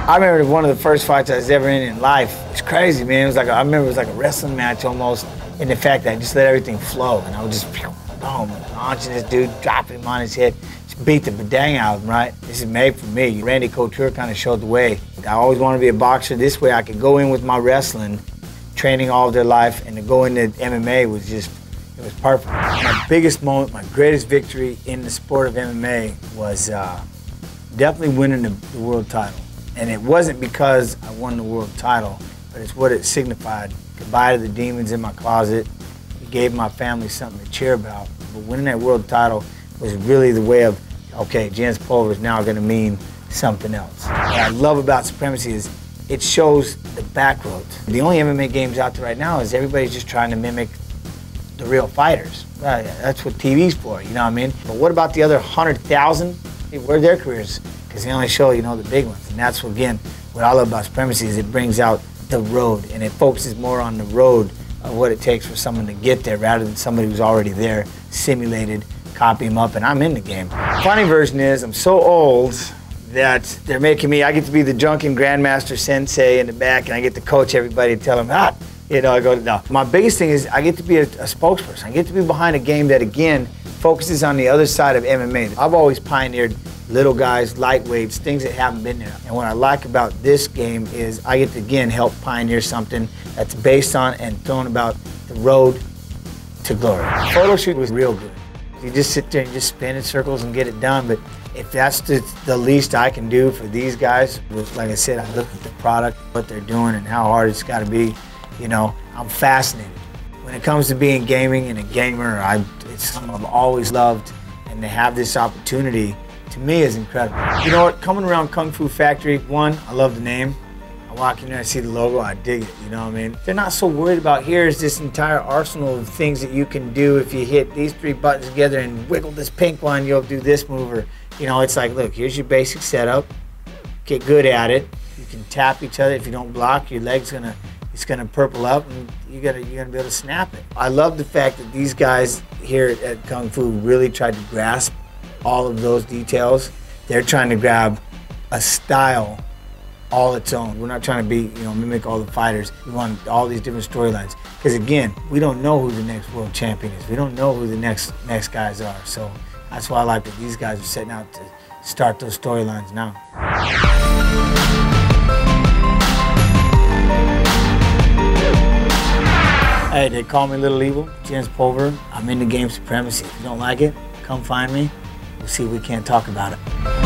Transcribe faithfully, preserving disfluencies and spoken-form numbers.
I remember one of the first fights I was ever in in life. It's crazy, man. It was like a, I remember it was like a wrestling match almost, in the fact that I just let everything flow, and I would just boom, launching this dude, dropping him on his head, just beat the dang out of him. Right? This is made for me. Randy Couture kind of showed the way. I always wanted to be a boxer. This way, I could go in with my wrestling, training all of their life, and to go into M M A was just. It was perfect. My biggest moment, my greatest victory in the sport of M M A was uh, definitely winning the, the world title. And it wasn't because I won the world title, but it's what it signified. Goodbye to the demons in my closet. It gave my family something to cheer about. But winning that world title was really the way of, okay, Jens Pulver is now gonna mean something else. What I love about Supremacy is it shows the back roads. The only M M A games out there right now is everybody's just trying to mimic the real fighters. Uh, that's what T V's for, you know what I mean? But what about the other one hundred thousand? Where are their careers? Because they only show, you know, the big ones. And that's, what, again, what I love about Supremacy is it brings out the road, and it focuses more on the road of what it takes for someone to get there rather than somebody who's already there, simulated, copy them up, and I'm in the game. Funny version is I'm so old that they're making me, I get to be the drunken grandmaster sensei in the back, and I get to coach everybody and tell them, ah, you know, I go, no. My biggest thing is I get to be a, a spokesperson. I get to be behind a game that, again, focuses on the other side of M M A. I've always pioneered little guys, lightweights, things that haven't been there. And what I like about this game is I get to, again, help pioneer something that's based on and thrown about the road to glory. Photo shoot was real good. You just sit there and just spin in circles and get it done. But if that's the, the least I can do for these guys, like I said, I look at the product, what they're doing, and how hard it's got to be. You know, I'm fascinated. When it comes to being gaming and a gamer, I, it's something I've always loved, and to have this opportunity, to me, is incredible. You know what, coming around Kung Fu Factory, one, I love the name. I walk in there, I see the logo, I dig it, you know what I mean? They're not so worried about, here's this entire arsenal of things that you can do if you hit these three buttons together and wiggle this pink one, you'll do this move. Or, you know, it's like, look, here's your basic setup, get good at it. You can tap each other. If you don't block, your leg's gonna, it's gonna purple up, and you gotta, you're gonna be able to snap it. I love the fact that these guys here at Kung Fu really tried to grasp all of those details. They're trying to grab a style all its own. We're not trying to be, you know, mimic all the fighters. We want all these different storylines. Because again, we don't know who the next world champion is. We don't know who the next next guys are. So that's why I like that these guys are setting out to start those storylines now. Hey, they call me Little Evil, Jens Pulver. I'm in the game Supremacy. If you don't like it, come find me. We'll see if we can't talk about it.